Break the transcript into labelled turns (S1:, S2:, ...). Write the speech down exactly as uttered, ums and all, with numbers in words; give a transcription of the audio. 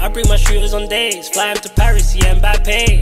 S1: I bring my shooters on dates, fly 'em to Paris, yeah, mbappe.